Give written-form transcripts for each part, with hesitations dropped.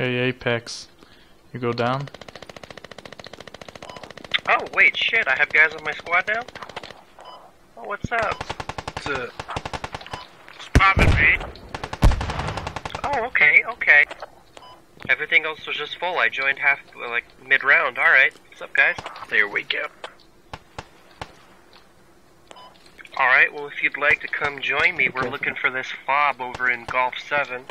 Hey, Apex. You go down? Oh, wait, shit, I have guys on my squad now? Oh, what's up? What's up? It's poppin', B. Oh, okay. Everything else was just full. I joined like, mid-round. Alright. What's up, guys? There we go. Alright, well, if you'd like to come join me, we're looking for this fob over in Golf 7.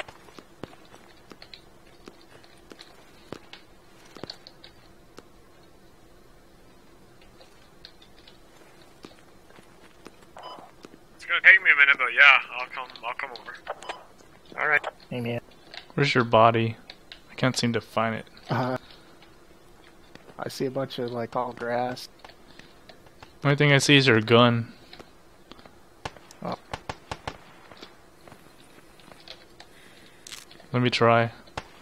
It's gonna take me a minute, but yeah, I'll come over. Alright. Hey man. Where's your body? I can't seem to find it. I see a bunch of like all grass. The only thing I see is your gun. Oh. Let me try.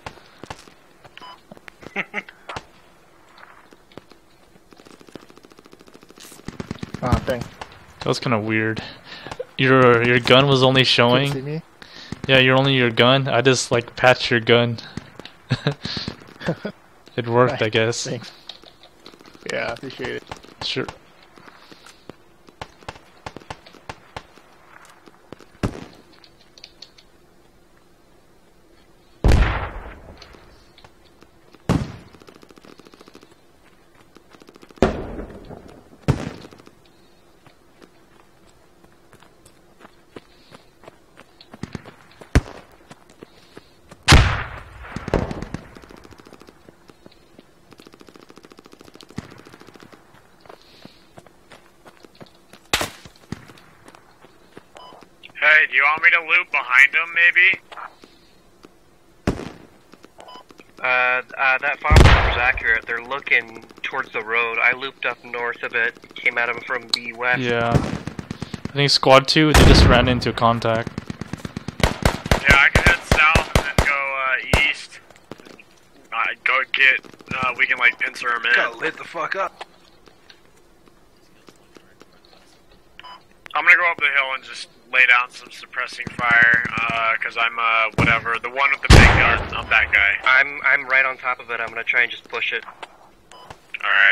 Oh, dang. That was kind of weird. Your gun was only Couldn't see showing. me? Yeah, you're only your gun. I just like patched your gun. It worked, I guess. Thanks. Yeah, I appreciate it. Sure. Hey, do you want me to loop behind him, maybe? That fob was accurate. They're looking towards the road. I looped up north of it, came at them from the west. Yeah. I think Squad 2, they just ran into contact. Yeah, I can head south and then go east. Go get, we can like insert him in. Gotta lit the fuck up. I'm gonna go up the hill and just lay down some suppressing fire, cause I'm, whatever, the one with the big gun, I'm that guy. I'm right on top of it. I'm gonna try and just push it. Alright.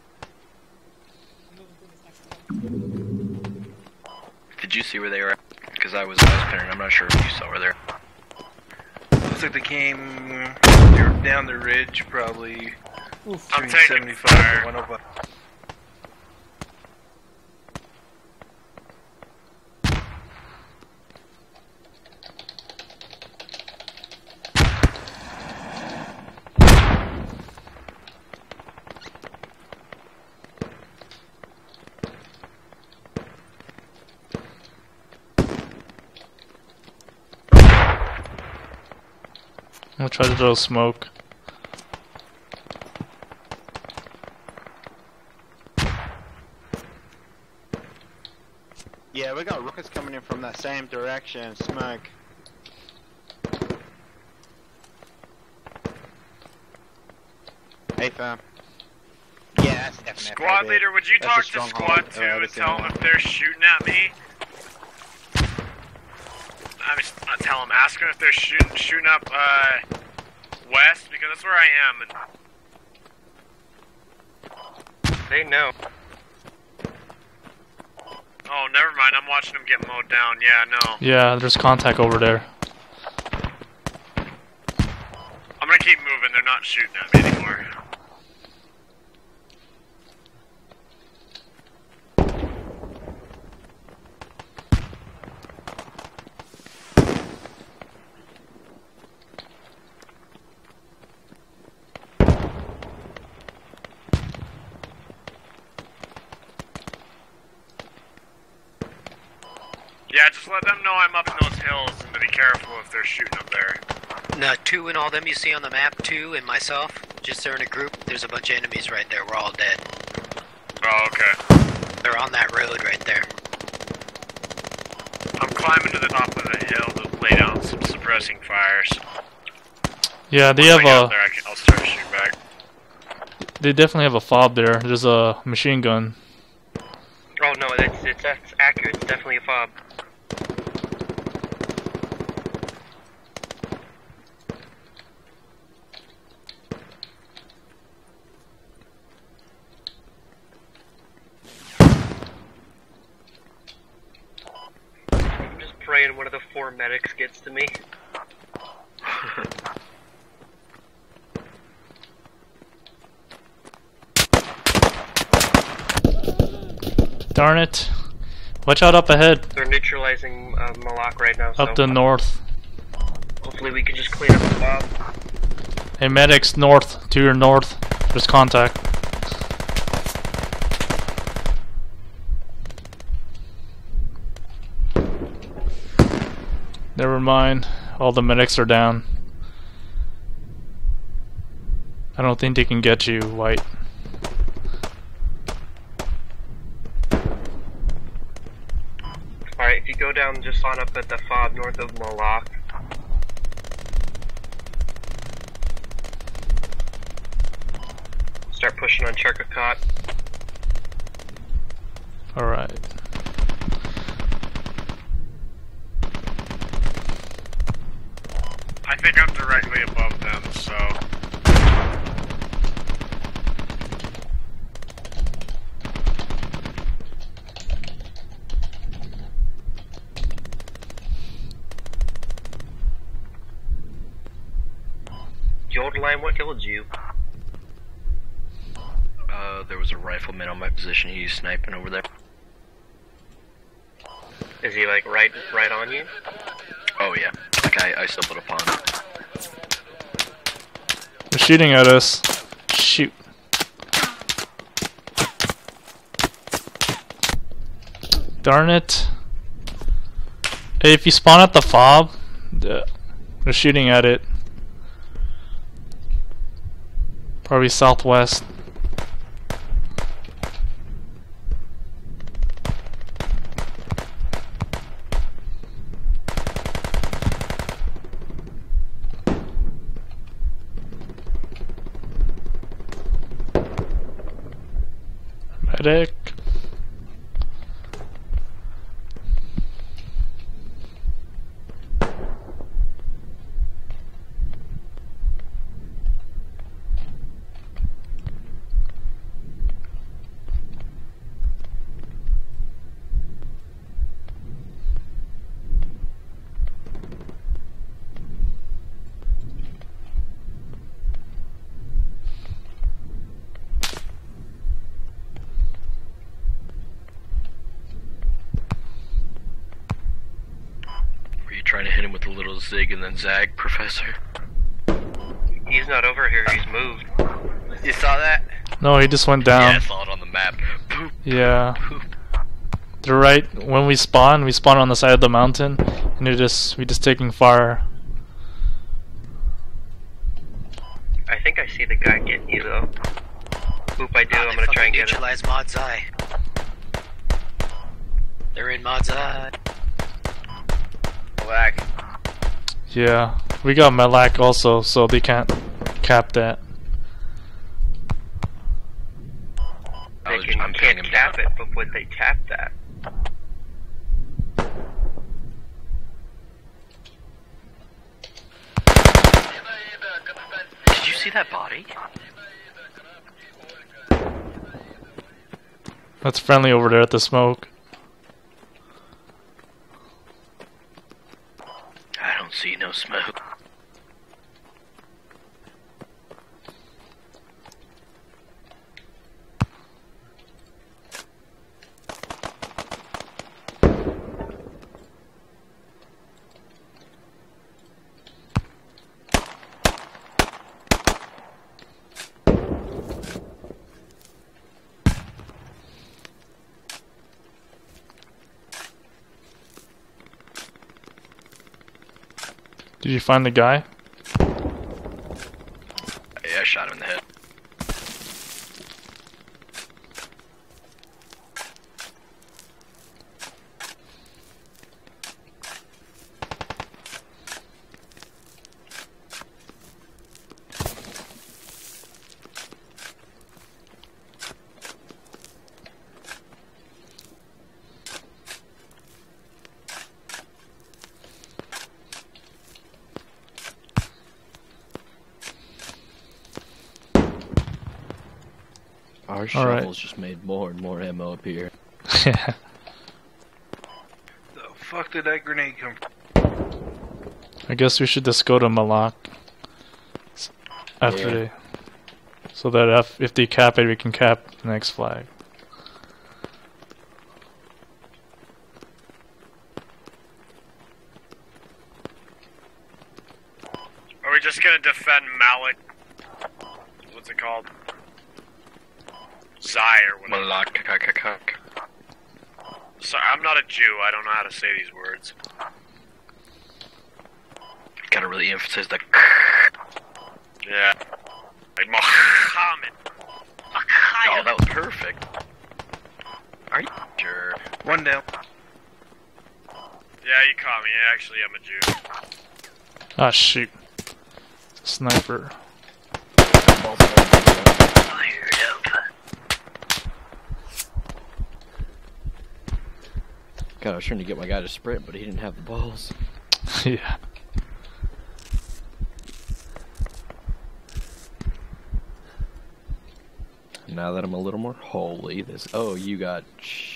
Did you see where they were at? Because I was pinning. I'm not sure if you saw where they're. Looks like they were down the ridge, probably. I'm between taking 75 fire. and 105. I'm gonna try to throw smoke. Yeah, we got rockets coming in from that same direction. Smoke. Hey, fam. Yeah, that's definitely Squad leader, would you talk to Squad 2 and tell them if they're shooting at me? I mean, not tell them, ask them if they're shooting up, west, because that's where I am. And They know. oh, never mind, I'm watching them get mowed down, yeah, no. Yeah, there's contact over there. I'm gonna keep moving, they're not shooting at me anymore. Yeah, just let them know I'm up in those hills and to be careful if they're shooting up there. No, 2 and all them you see on the map, 2 and myself, just they're in a group. There's a bunch of enemies right there. We're all dead. Oh, okay. They're on that road right there. I'm climbing to the top of the hill to lay down some suppressing fires. Yeah, they Once I have get up a. there, I'll start shooting back. They definitely have a fob there. There's a machine gun. Oh no, it's accurate. It's definitely a fob. 4 medics gets to me. Darn it. Watch out up ahead. They're neutralizing Malak right now, so Up the north. hopefully we can just clean up the bomb. Hey, medics, north. To your north. There's contact. Never mind. All the medics are down. I don't think they can get you, White. Alright, if you go down, just on up at the fob north of Malak. Start pushing on Cherkakot. Alright. I think I'm directly above them, so... Jordan, what killed you? There was a rifleman on my position. He's sniping over there. Is he like right on you? Oh yeah. Like I stumbled upon him. They're shooting at us. Shoot. Darn it. Hey, if you spawn at the fob, they're shooting at it. Probably southwest. Medic. Trying to hit him with a little zig and then zag, Professor. He's not over here, he's moved. You saw that? No, he just went down. Yeah, I saw it on the map. Poop. Yeah. Poop. They're right when we spawn on the side of the mountain, and we just taking fire. I think I see the guy getting you though. Oop, I do. I'm gonna try and get him. Neutralize Mod's eye. They're in Mod's eye. Black. Yeah, we got Malak also, so they can't cap that. They can't cap it, but would they tap that? Did you see that body? That's friendly over there at the smoke. I don't see no smoke. Did you find the guy? Yeah, I shot him in the head. Our shovels just made more and more ammo appear. Yeah. The fuck did that grenade come from? I guess we should just go to Malak after they, so that if they cap it, we can cap the next flag. Are we just gonna defend Malik? What's it called? Zai or whatever. Malak. Sorry, I'm not a Jew. I don't know how to say these words. Gotta really emphasize the. Yeah. Like Mohammed. Oh, that was perfect. Are you sure? One down. Yeah, you caught me. Actually, I'm a Jew. Ah, shoot. Sniper. God, I was trying to get my guy to sprint, but he didn't have the balls. Yeah. Now that I'm a little more holy, this. Oh, you got.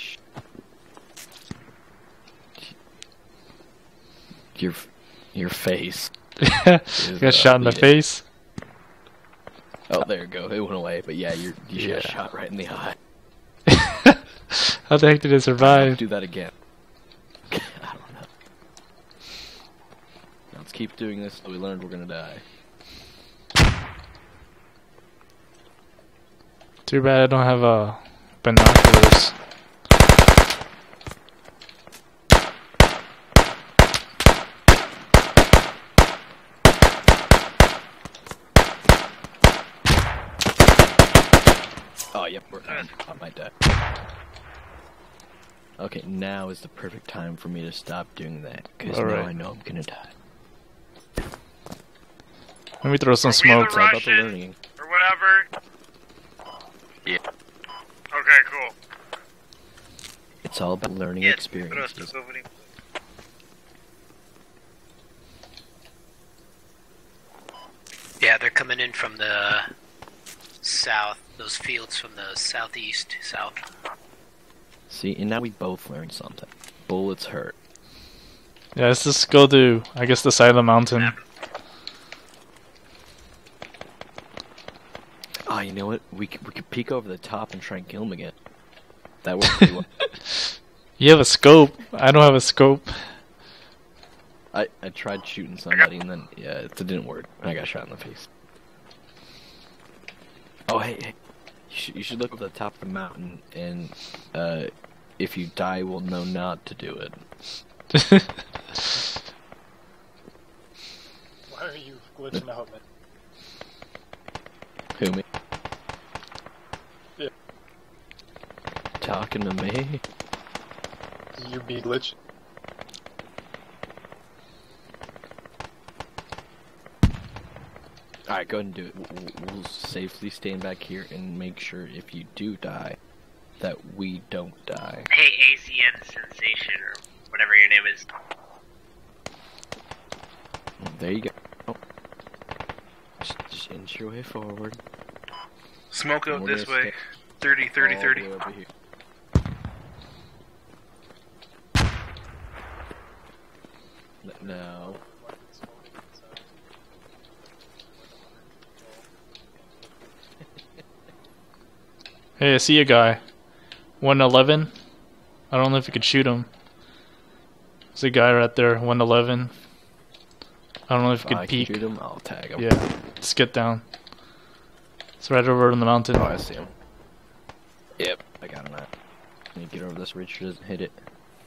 Your face. Got shot in the face. Oh, there you go. It went away, but yeah, you got shot right in the eye. How the heck did it survive? Do that again. I don't know. Let's keep doing this till we learn we're gonna die. Too bad I don't have binoculars. Oh, yep, I might die. Okay, now is the perfect time for me to stop doing that, because now I know I'm gonna die. Let me throw some smoke. It's all about the learning. Or whatever. Yeah. Okay, cool. It's all about learning experiences. Yeah, they're coming in from the south. Those fields from the southeast, south. See, and now we both learned something. Bullets hurt. Yeah, let's just go to, I guess, the side of the mountain. Oh, you know what? We could peek over the top and try and kill him again. That worked pretty well. You have a scope. I don't have a scope. I tried shooting somebody and then, yeah, it didn't work. I got shot in the face. Oh, hey. You should look at the top of the mountain, and if you die, we'll know not to do it. Why are you glitching out, man? Who, me? Yeah. Talking to me? You be glitching. Alright, go ahead and do it. We'll safely stand back here and make sure if you do die, that we don't die. Hey, ACN Sensation, or whatever your name is. There you go. Oh. Just inch your way forward. Smoke out And this we're way. gonna 30, 30, all 30. the way over here. No. Hey, I see a guy. 111. I don't know if you could shoot him. There's a guy right there, 111. I don't know if you could peek. Shoot him, I'll tag him. Yeah, just get down. It's right over on the mountain. Oh, I see him. Yep, I got him at. Can you get over this ridge so it doesn't hit it?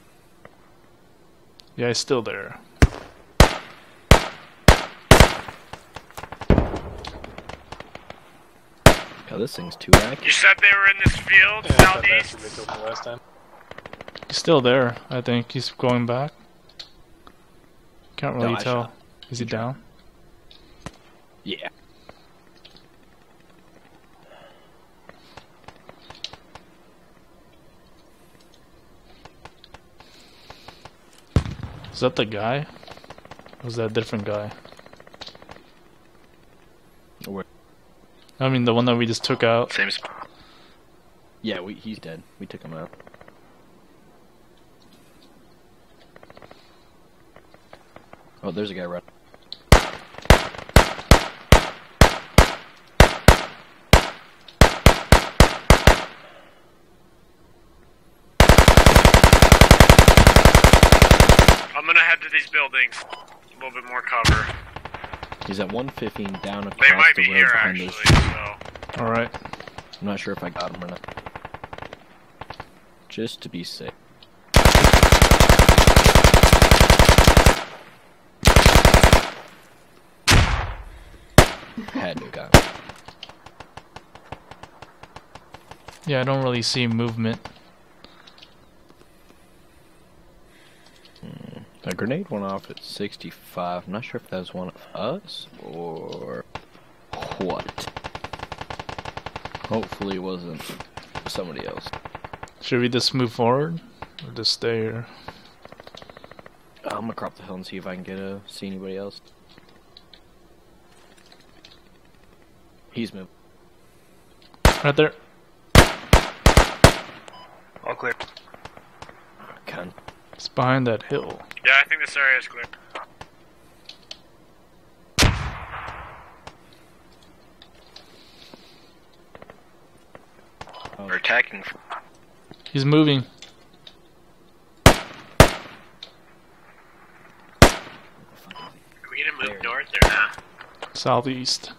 Yeah, he's still there. God, this thing's too accurate. You said they were in this field, Yeah, southeast? they killed me last time. He's still there, I think. He's going back. Can't really No, I tell. shot. Is he down? Yeah. Is that the guy? Or was that a different guy? Where? I mean, the one that we just took out. Same spot. Yeah, he's dead. We took him out. Oh, there's a guy right. head to these buildings. A little bit more cover. He's at 115 down across They might the be road here behind actually. us. So Alright. I'm not sure if I got him or not. Just to be safe. Had to got him. Yeah, I don't really see movement. A grenade went off at 65. I'm not sure if that was one of us or what. Hopefully it wasn't somebody else. Should we just move forward? Or just stay here? I'm gonna crop the hill and see if I can see anybody else. He's moving. Right there. All clear. Gun. It's behind that hill. yeah, I think this area is clear. We're attacking. He's moving. We gonna move north or not? Southeast.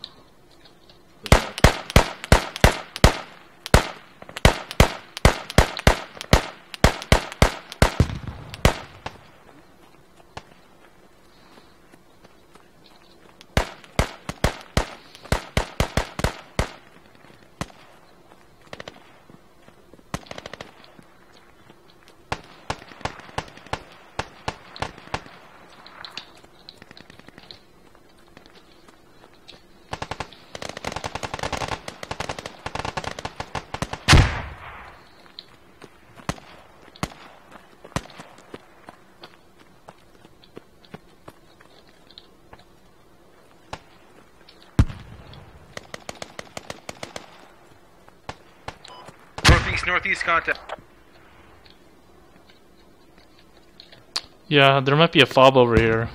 Northeast contact. Yeah, there might be a fob over here.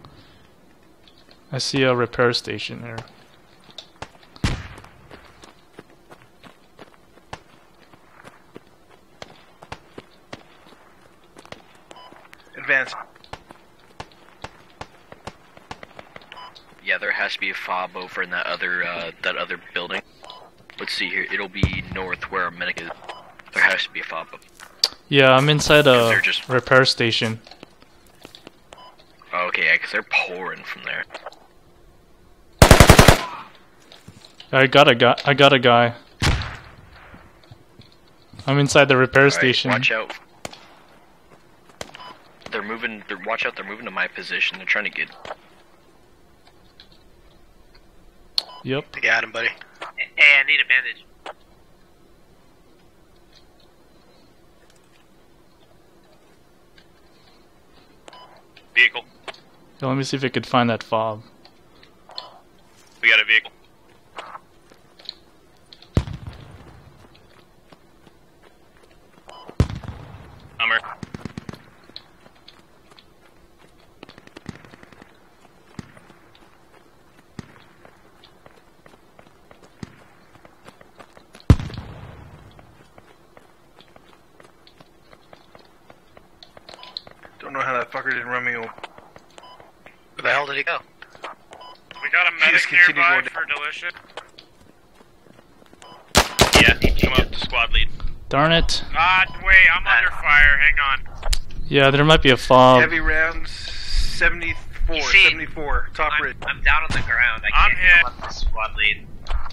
I see a repair station here. Advance. Yeah, there has to be a fob over in that other building. Let's see here. It'll be north where our medic is. There has to be a fob. Yeah, I'm inside a They're just- repair station. Oh, okay, yeah, because they're pouring from there. I got a guy. I'm inside the repair Alright, station. watch out. They're moving. Watch out! They're moving to my position. They're trying to get. Yep. I got him, buddy. Hey, I need a bandage. Vehicle. Yeah, let me see if I could find that fob. We got a vehicle. Hummer. Don't know how that fucker didn't run me over. Where the hell did he go? We got a He just medic continued nearby going for delicious. Yeah, come up to squad lead. Darn it. Ah, wait, I'm under fire. Hang on. Yeah, there might be a fob. Heavy rounds, 74, You see, 74, top ridge. I'm down on the ground. I I'm can't hit. come up to squad lead.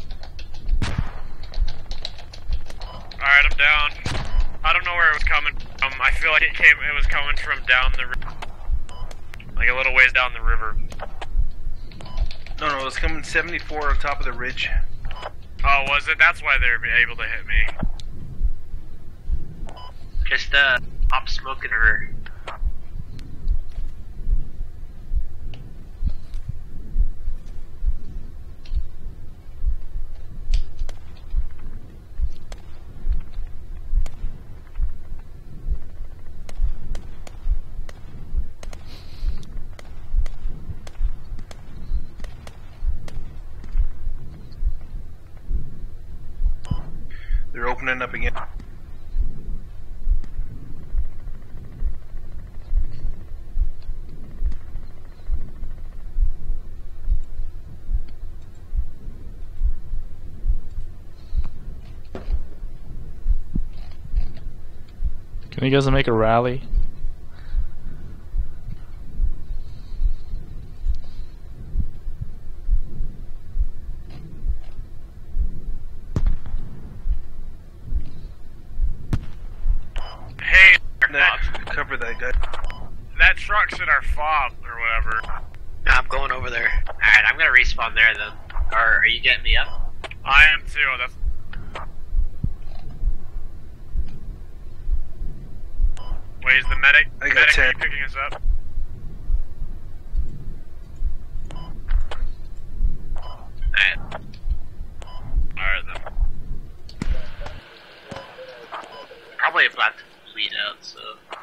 Alright, I'm down. I don't know where it was coming from. I feel like it was coming from down the river. Like a little ways down the river. No, it was coming 74 on top of the ridge. Oh, was it? That's why they were able to hit me. Just, pop smoke in her. They're opening up again. Can you guys make a rally? Hey, Cover that guy. that truck's in our fob or whatever. I'm going over there. Alright, I'm gonna respawn there then. Or are you getting me up? I am too. That's. Wait, is the medic? I got medic 10. are you picking us up? Alright then. Probably about to bleed out, so.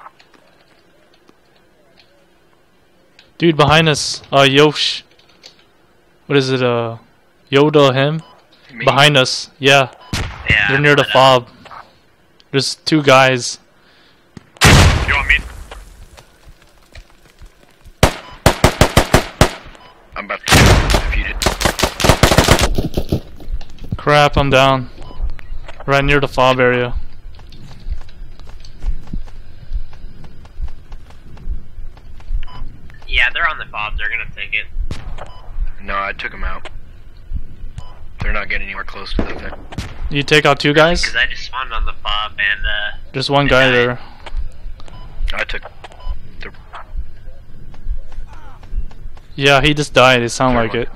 Dude, behind us. Yosh. What is it? Yoda, him? Me. Behind us. Yeah. Yeah. They're near the fob. There's two guys. You want me? I'm about to defeat it. Crap, I'm down. Right near the fob area. Yeah, they're on the fob. They're gonna take it. No, I took them out. They're not getting anywhere close to that thing. You take out two guys? Because I just spawned on the fob and, There's one guy died. there. I took the. Yeah, he just died. It sounded like it.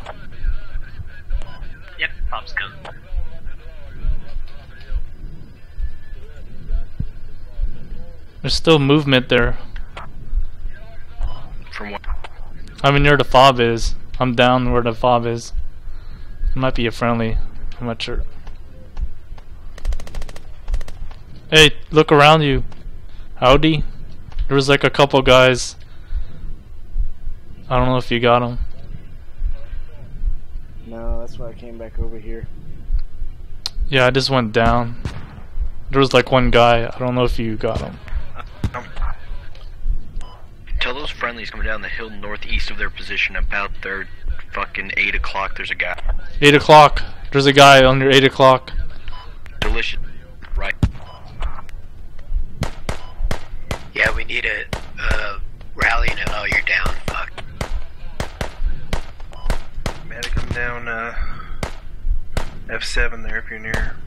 Yep, fob's coming. There's still movement there. From what? I mean, near the fob is. I'm down where the fob is. It might be a friendly. I'm not sure. Hey, look around you. Howdy. There was like a couple guys. I don't know if you got them. No, that's why I came back over here. Yeah, I just went down. There was like one guy. I don't know if you got him. Tell those friendlies coming down the hill northeast of their position about their fucking 8 o'clock. There's a guy. 8 o'clock. There's a guy under 8 o'clock. Delicious. Right. Yeah, we need a rally and oh, you're down. Fuck. Medic, I'm down F7 there if you're near.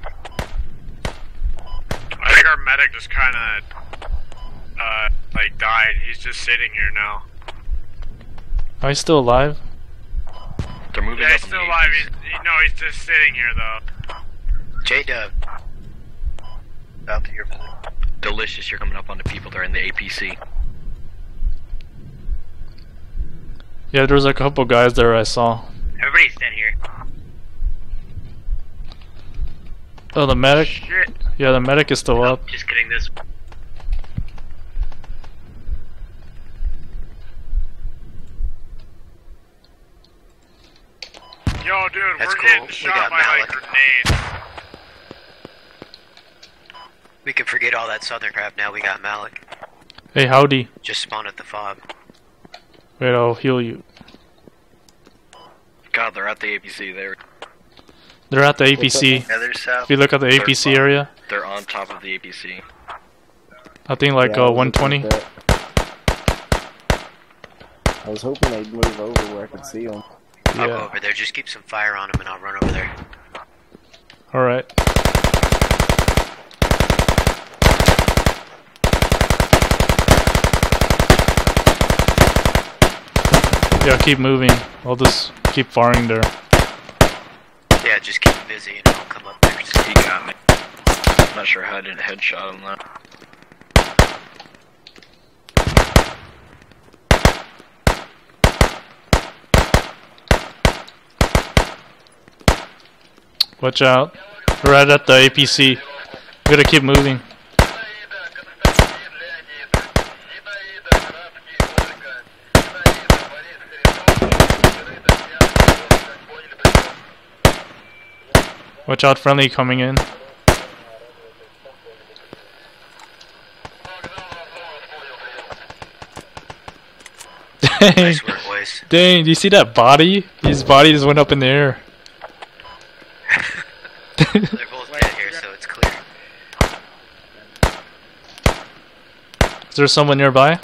I think our medic just kind of like died. He's just sitting here now. Are you still alive? They're moving Yeah, up he's on still the alive. APs. No, he's just sitting here though. J-Dub. Out to your position. Delicious, you're coming up on the people that are in the APC. Yeah, there was a couple guys there I saw. Everybody's dead here. Oh, the medic? Shit. Yeah, the medic is still up. Just kidding, this. Yo, dude, That's we're cool. getting We shot got by like Malik. grenades. We can forget all that southern crap now. We got Malik. Hey, howdy. Just spawned at the fob. Wait, I'll heal you. God, they're at the APC there. They're at the APC. Yeah, they're south. If you look at the APC area, They're on top of the APC. I think like Yeah, I was looking 120. at that. I was hoping they'd move over where I could see them. I'll go Yeah. over there. Just keep some fire on him and I'll run over there. Alright. Yeah, keep moving. I'll just keep firing there. Yeah, just keep busy and I'll come up there. He got me. I'm not sure how I didn't headshot him though. Watch out. We're right at the APC. We gotta keep moving. Watch out, friendly coming in. Dang. Nice work, boys. Dang, do you see that body? His body just went up in the air. They're both dead here, so it's clear. there someone nearby?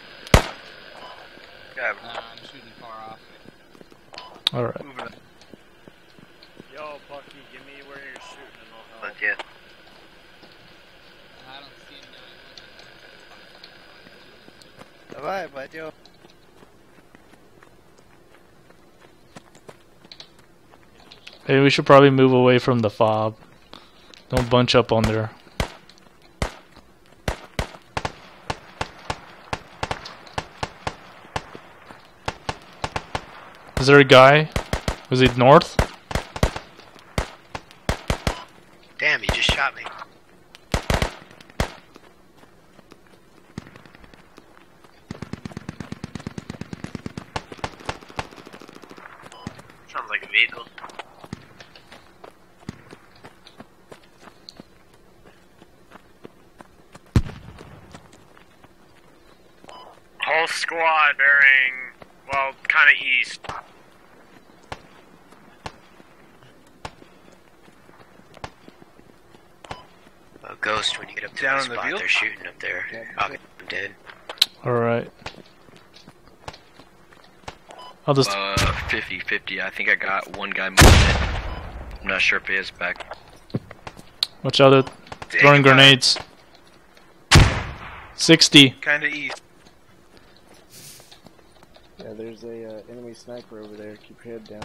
Yeah, I'm shooting far off. Alright. moving up. Yo, Bucky, give me where you're shooting and I'll help. But yeah. I don't see him now. Bye, bye, Joe. Hey, we should probably move away from the fob. Don't bunch up on there. Is there a guy? Was he north? Damn, he just shot me. Sounds like a vehicle. Whole squad bearing, well, kind of east. Ghost, when you get up to Down the in the spot, field? they're shooting up there. I'm dead. Alright. I'll just 50-50. I think I got one guy moving it. I'm not sure if he is back. watch out at throwing grenades. 60. Kinda east. Yeah, there's a enemy sniper over there. Keep your head down.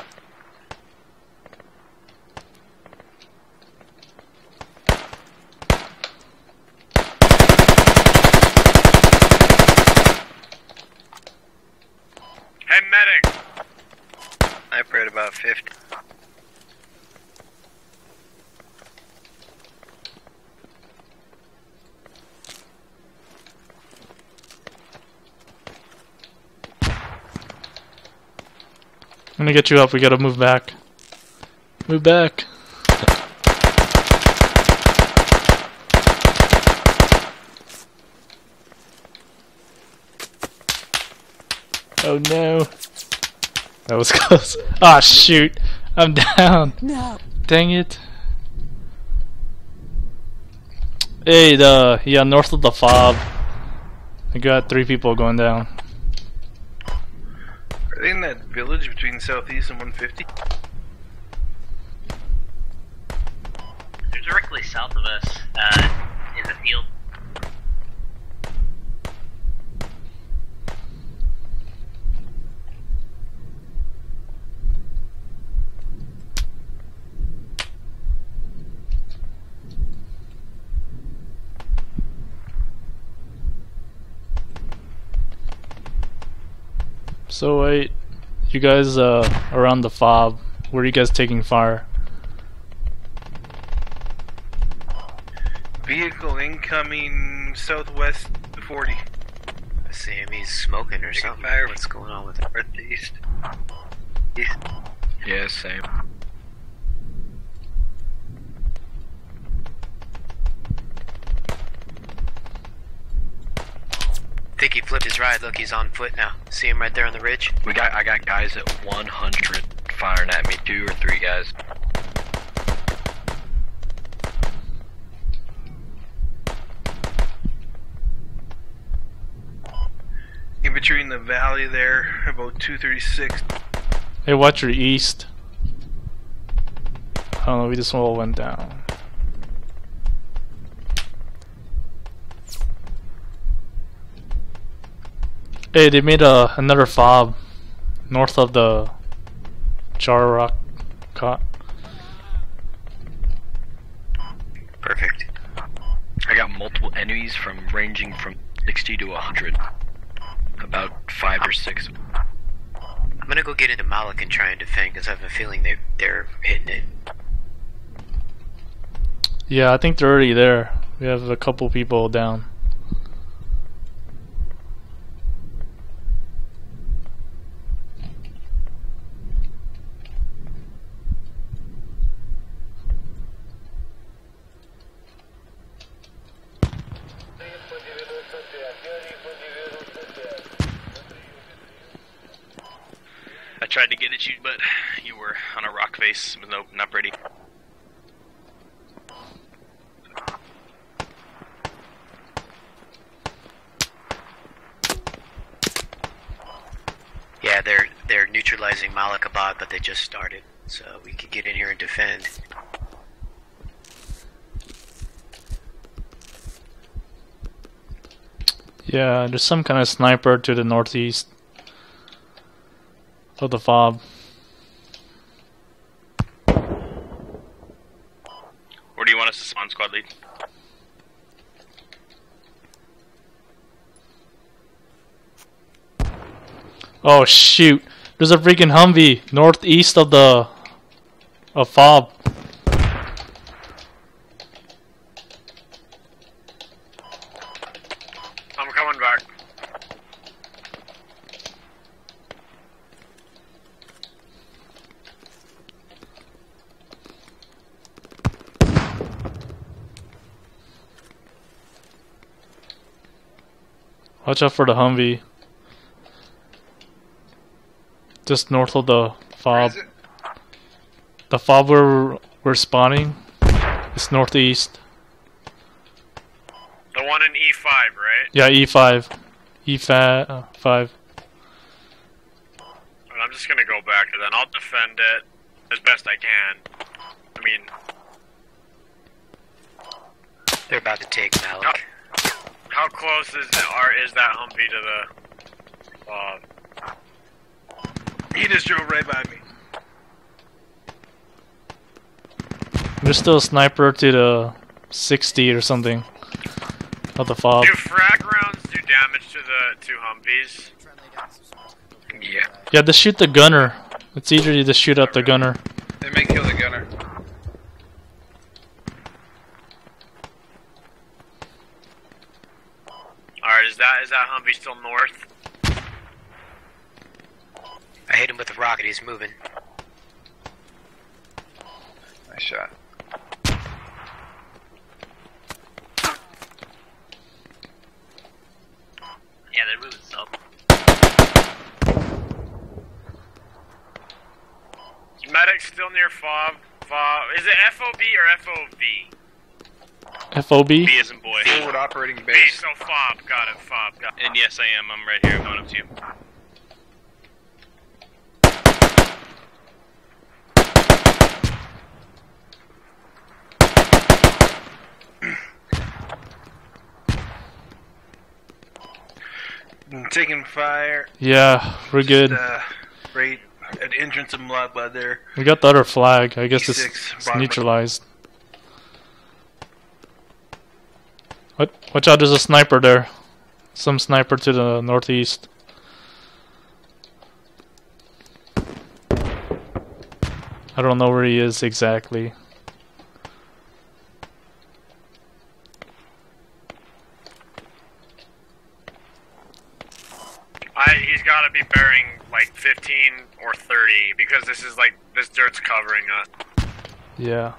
Hey, medic! Sniper at about 50. I'm gonna get you up, we gotta move back. Move back. Oh no. That was close. Ah, shoot. I'm down. No. Dang it. Hey, yeah, north of the fob. I got 3 people going down. Are they in that village between Southeast and 150? They're directly south of us, in the field. So wait, you guys around the fob, where are you guys taking fire? Vehicle incoming southwest 40. I see him, he's smoking or something. fire. What's going on with him? Northeast. East. Yeah, same. I think he flipped his ride. Look, he's on foot now. See him right there on the ridge? I got guys at 100 firing at me, 2 or 3 guys. In between the valley there, about 236. Hey, watch your east. I don't know, we just all went down. Hey, they made another fob north of the Jar Rock Cot. Perfect. I got multiple enemies from ranging from 60 to 100. About 5 or 6. I'm gonna go get into Malik and try and defend because I have a feeling they're hitting it. Yeah, I think they're already there. We have a couple people down. I tried to get at you, but you were on a rock face. Nope, not pretty. Yeah, they're neutralizing Malakabad, but they just started, so we could get in here and defend. Yeah, there's some kind of sniper to the northeast of the fob. Where do you want us to spawn, squad lead? Oh shoot! There's a freaking Humvee northeast of the fob. I'm coming back. Watch out for the Humvee. Just north of the fob. The fob where we're spawning is northeast. The one in E5, right? Yeah, E5. E5. I'm just gonna go back and then I'll defend it as best I can. I mean, They're about to take Malik. how close is that Humvee to the? He just drove right by me. There's still a sniper to the 60 or something of the fob. Do frag rounds do damage to the two Humvees? Yeah. Yeah, just shoot the gunner. It's easier to just shoot at the gunner. They may kill the gunner. Alright, is that Humvee still north? I hit him with the rocket, he's moving. Nice shot. Yeah, they're moving south. Medic's still near fob. Is it FOB or FOV? FOB? B as in boy. Forward operating B, base. so fob. Got it, fob. Got it. And yes, I am. I'm right here. I'm going up to you. Taking fire. Yeah, we're good. Right at the entrance of Mladbad there. We got the other flag. I guess E6, it's bottom. neutralized. What? Watch out, there's a sniper there. Some sniper to the northeast. I don't know where he is exactly. He's got to be bearing like 15 or 30 because this dirt's covering us. Yeah.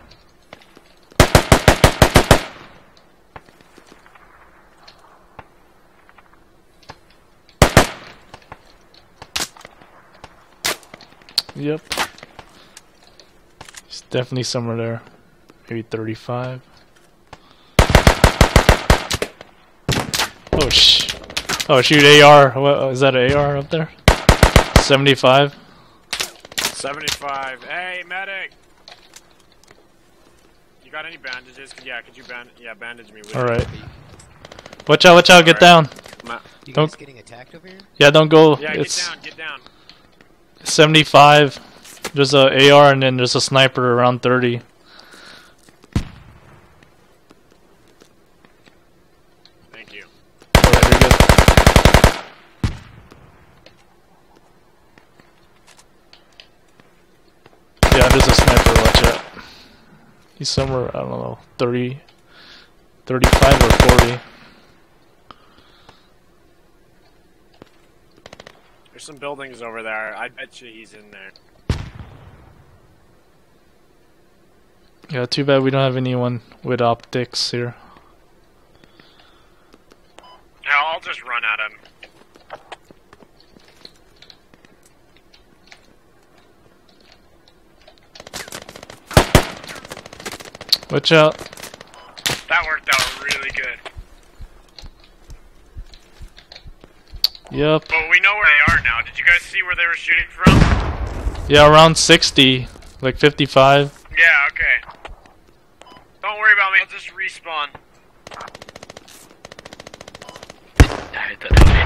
Yep. He's definitely somewhere there. Maybe 35. Oh shoot, AR. What, is that an AR up there? 75. 75. Hey, medic! You got any bandages? Yeah, could you bandage me with Alright. Watch out, get down. You Don't- guys getting attacked over here? Yeah, don't go. Yeah, It's get down. 75. There's a AR and then there's a sniper around 30. Thank you. Alright, you're good. Yeah, there's a sniper, watch out. He's somewhere, I don't know, 30, 35 or 40. There's some buildings over there. I bet you he's in there. Yeah, too bad we don't have anyone with optics here. Hell, I'll just run at him. Watch out. That worked out really good. Yep. But we know where they are now. Did you guys see where they were shooting from? Yeah, around 60, like 55. Yeah, okay. Don't worry about me, I'll just respawn. I hit that enemy.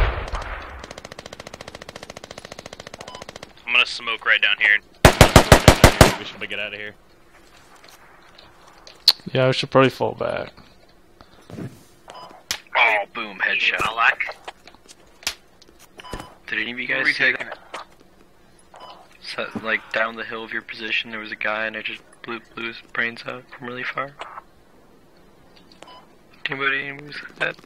I'm gonna smoke right down here. We should get out of here. Yeah, I should probably fall back. Oh, boom, headshot. Malak. Did any of you guys see that? So, like, down the hill of your position, there was a guy and I just blew his brains out from really far. Anybody see that?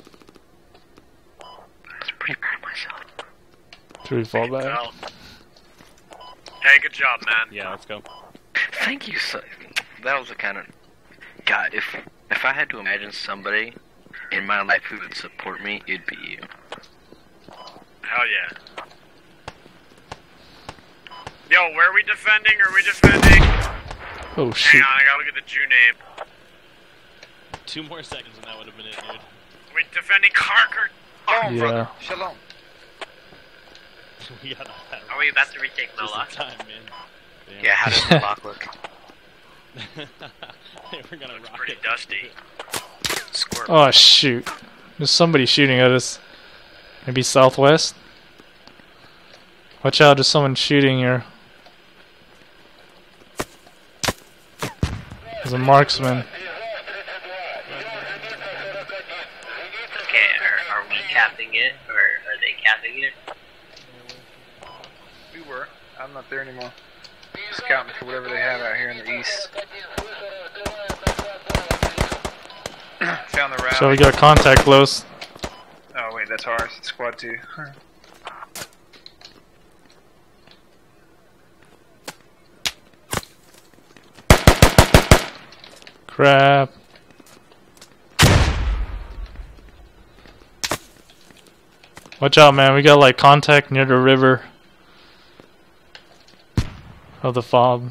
I was pretty proud of myself. Should we fall back? Well, hey, good job, man. Yeah, let's go. Thank you, so that was the kind of... God, if I had to imagine somebody in my life who would support me, it'd be you. Hell yeah. Yo, where are we defending? Are we defending? Oh shoot. Hang on, I gotta look at the Jew name. 2 more seconds and that would have been it, dude. Are we defending Carker? Oh, Yeah. brother. Shalom. We got that. Are we about to retake Just in Malak? time, man. Yeah, how does Malak look? We're gonna rock Pretty it. dusty. Squirt. Oh shoot. There's somebody shooting at us. Maybe southwest? Watch out, there's someone shooting here. There's a marksman. Okay, are we capping it, or are they capping it? We were. I'm not there anymore. Scouting for whatever they have out here in the east. Found the rally. So we got contact close. Oh wait, that's ours. It's squad 2. Crap. Watch out, man. We got like contact near the river of the fob.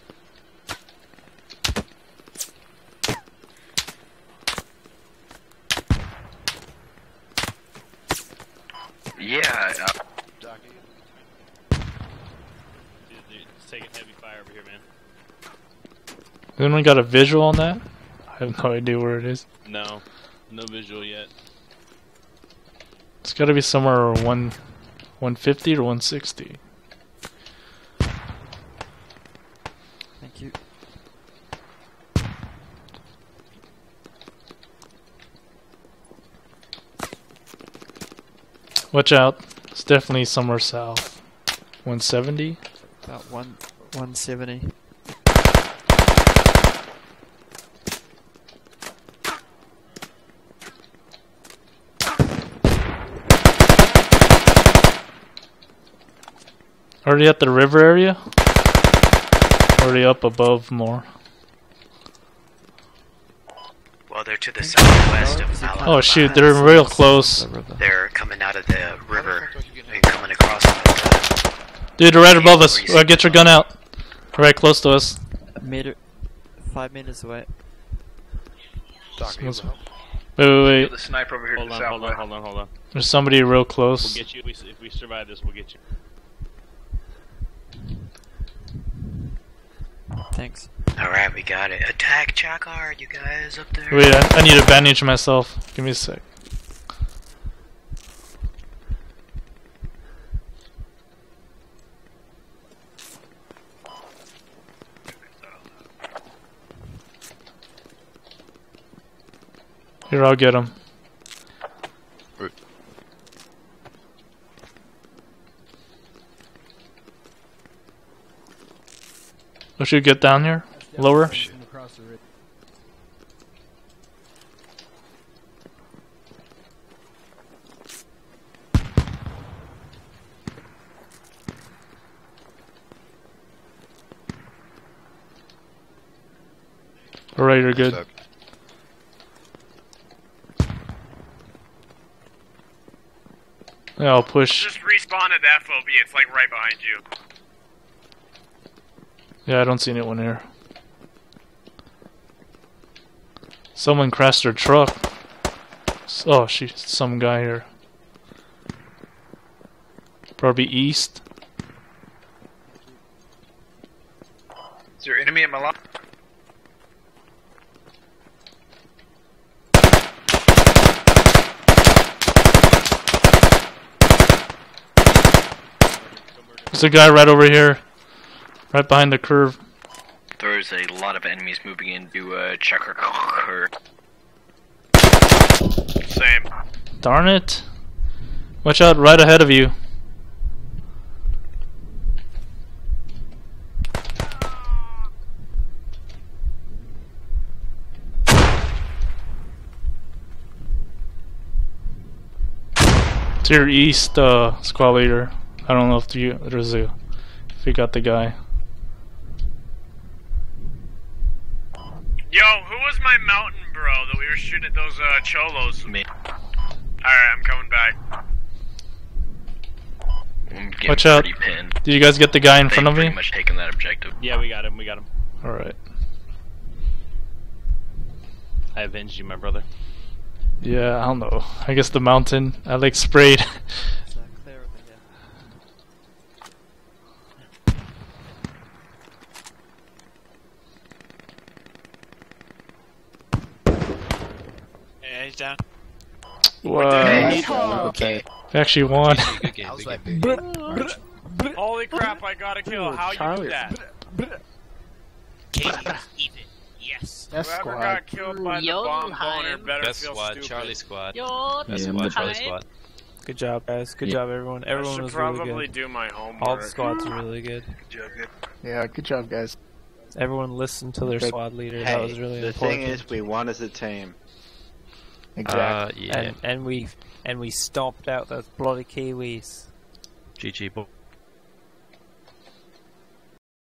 Yeah. Dude, it's taking heavy fire over here, man. Anyone got a visual on that? I have no idea where it is. No. No visual yet. It's gotta be somewhere 150 or 160. Thank you. Watch out. It's definitely somewhere south. 170? About 170. Already at the river area? Already up above more. Well, they're to the southwest of Malak. Oh shoot, they're real close. They're coming out of the river and coming across. Dude, they're right above us. Get your gun out. Right close to us. A meter, 5 meters away. Wait, wait, wait. The sniper over here to the southwest. Hold on. There's somebody real We'll close. get you. If we survive this, we'll get you. Thanks. Alright, we got it. Attack Chakar, you guys up there. Wait, I need to bandage myself. Give me a sec. Here, I'll get him. We should get down here? Lower? Alright, you're good. Yeah, I'll push. Just respawn at the FOB, it's like right behind you. Yeah, I don't see anyone here. Someone crashed their truck. Oh, some guy here. Probably east. Is there enemy at my lock? There's a guy right over here. Right behind the curve. There's a lot of enemies moving into checker. Same. Darn it. Watch out right ahead of you. To your east, squad leader. I don't know if you got the guy. Yo, who was my mountain bro that we were shooting at those cholos? Me. Alright, I'm coming back. I'm getting Watch out. pretty pinned. Did you guys get the guy in front of me? Pretty much taken that objective. Yeah, we got him. We got him. Alright. I avenged you, my brother. Yeah, I don't know. I guess the mountain. I like sprayed. Yeah, he's down. Wow. Okay. We actually won. Good game. Holy crap, I got a kill. How you do that? Yes. Yes, Whoever squad. got killed by the bomb boner better Best feel squad, stupid. Charlie squad. Yo, Best Yeah, squad, Charlie hi. squad. Good job, guys. Good job, everyone. I Everyone should was probably really good. do my homework. All the squads are really good. Good job, good. Yeah, good job, guys. Everyone listened to their Good. squad leader. Hey, That was really the important. thing is, we won as a team. Exactly. Yeah. And we stomped out those bloody Kiwis. GG, boy.